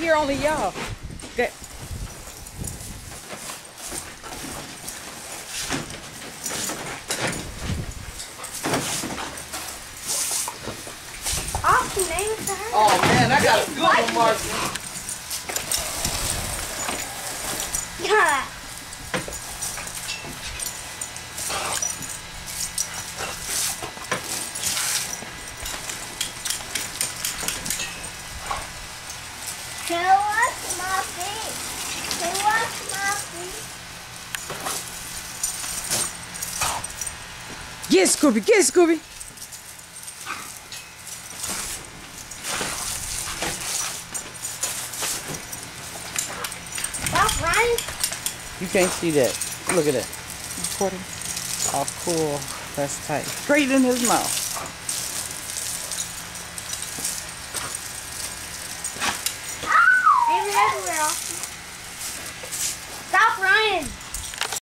here, only y'all. Okay. Oh man, I got a good one, Marcy. Yeah. Show us my feet. Show us my feet. Get Scooby, get Scooby. Stop running. You can't see that. Look at that. Recording. Oh, cool. That's tight. Straight in his mouth. Maybe everywhere else.